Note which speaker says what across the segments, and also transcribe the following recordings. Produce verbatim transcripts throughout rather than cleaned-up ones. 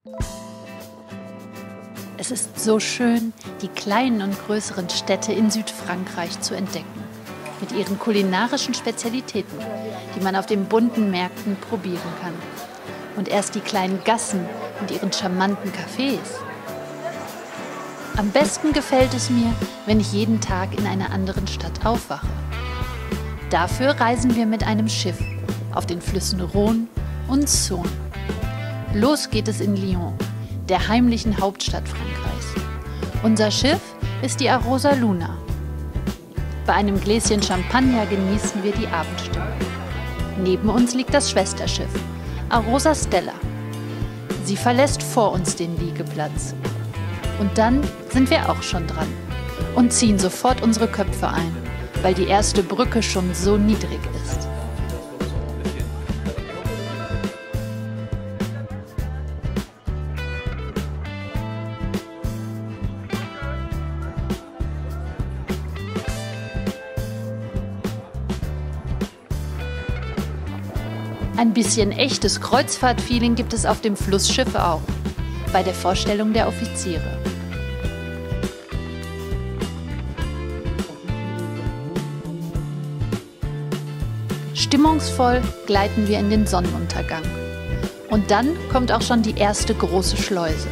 Speaker 1: Es ist so schön, die kleinen und größeren Städte in Südfrankreich zu entdecken. Mit ihren kulinarischen Spezialitäten, die man auf den bunten Märkten probieren kann. Und erst die kleinen Gassen mit ihren charmanten Cafés. Am besten gefällt es mir, wenn ich jeden Tag in einer anderen Stadt aufwache. Dafür reisen wir mit einem Schiff auf den Flüssen Rhône und Saône. Los geht es in Lyon, der heimlichen Hauptstadt Frankreichs. Unser Schiff ist die Arosa Luna. Bei einem Gläschen Champagner genießen wir die Abendstimmung. Neben uns liegt das Schwesterschiff, Arosa Stella. Sie verlässt vor uns den Liegeplatz. Und dann sind wir auch schon dran und ziehen sofort unsere Köpfe ein, weil die erste Brücke schon so niedrig ist. Ein bisschen echtes Kreuzfahrt-Feeling gibt es auf dem Flussschiff auch, bei der Vorstellung der Offiziere. Stimmungsvoll gleiten wir in den Sonnenuntergang. Und dann kommt auch schon die erste große Schleuse.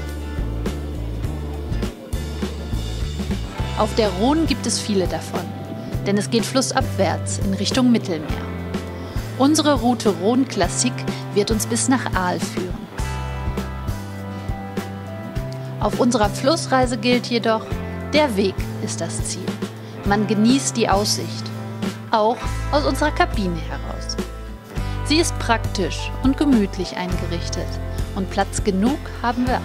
Speaker 1: Auf der Rhône gibt es viele davon, denn es geht flussabwärts in Richtung Mittelmeer. Unsere Route Rhône Classique wird uns bis nach Arles führen. Auf unserer Flussreise gilt jedoch, der Weg ist das Ziel. Man genießt die Aussicht, auch aus unserer Kabine heraus. Sie ist praktisch und gemütlich eingerichtet und Platz genug haben wir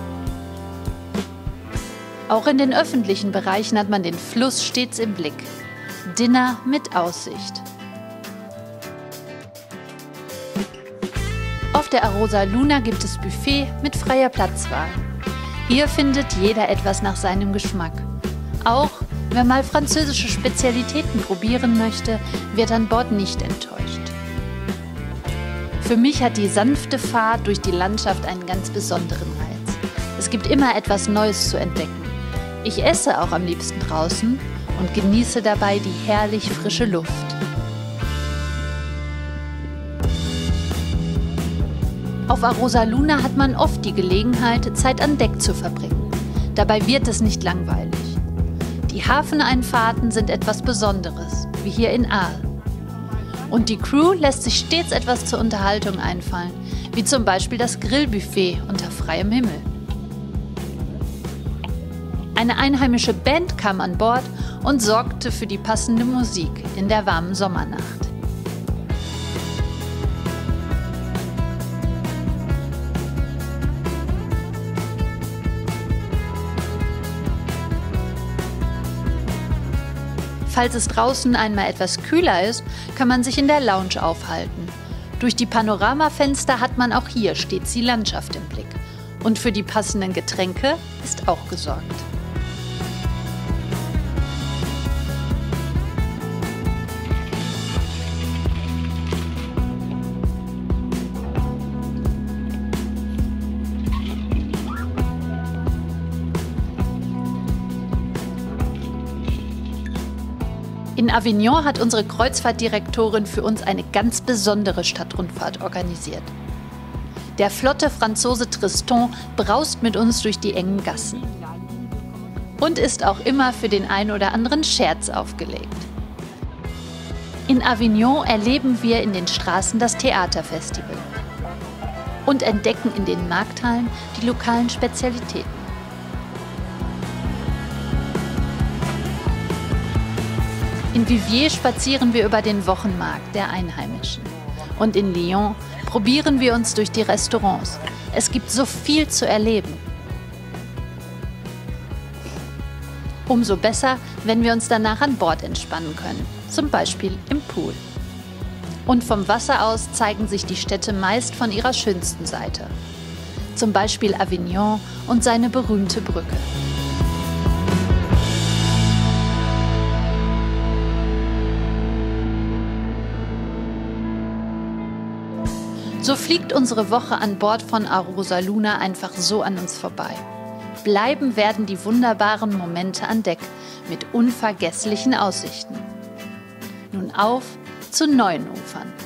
Speaker 1: auch. Auch in den öffentlichen Bereichen hat man den Fluss stets im Blick. Dinner mit Aussicht. Auf der Arosa Luna gibt es Buffet mit freier Platzwahl. Hier findet jeder etwas nach seinem Geschmack. Auch wer mal französische Spezialitäten probieren möchte, wird an Bord nicht enttäuscht. Für mich hat die sanfte Fahrt durch die Landschaft einen ganz besonderen Reiz. Es gibt immer etwas Neues zu entdecken. Ich esse auch am liebsten draußen und genieße dabei die herrlich frische Luft. Auf Arosa Luna hat man oft die Gelegenheit, Zeit an Deck zu verbringen. Dabei wird es nicht langweilig. Die Hafeneinfahrten sind etwas Besonderes, wie hier in Arles. Und die Crew lässt sich stets etwas zur Unterhaltung einfallen, wie zum Beispiel das Grillbuffet unter freiem Himmel. Eine einheimische Band kam an Bord und sorgte für die passende Musik in der warmen Sommernacht. Falls es draußen einmal etwas kühler ist, kann man sich in der Lounge aufhalten. Durch die Panoramafenster hat man auch hier stets die Landschaft im Blick. Und für die passenden Getränke ist auch gesorgt. In Avignon hat unsere Kreuzfahrtdirektorin für uns eine ganz besondere Stadtrundfahrt organisiert. Der flotte Franzose Tristan braust mit uns durch die engen Gassen und ist auch immer für den ein oder anderen Scherz aufgelegt. In Avignon erleben wir in den Straßen das Theaterfestival und entdecken in den Markthallen die lokalen Spezialitäten. In Viviers spazieren wir über den Wochenmarkt der Einheimischen. Und in Lyon probieren wir uns durch die Restaurants. Es gibt so viel zu erleben. Umso besser, wenn wir uns danach an Bord entspannen können, zum Beispiel im Pool. Und vom Wasser aus zeigen sich die Städte meist von ihrer schönsten Seite. Zum Beispiel Avignon und seine berühmte Brücke. So fliegt unsere Woche an Bord von Arosa Luna einfach so an uns vorbei. Bleiben werden die wunderbaren Momente an Deck mit unvergesslichen Aussichten. Nun auf zu neuen Ufern.